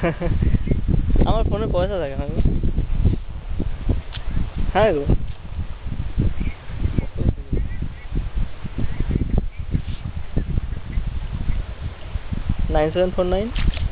আমার ফোনে পয়সা থাকে না গো। হ্যাঁ গো 9749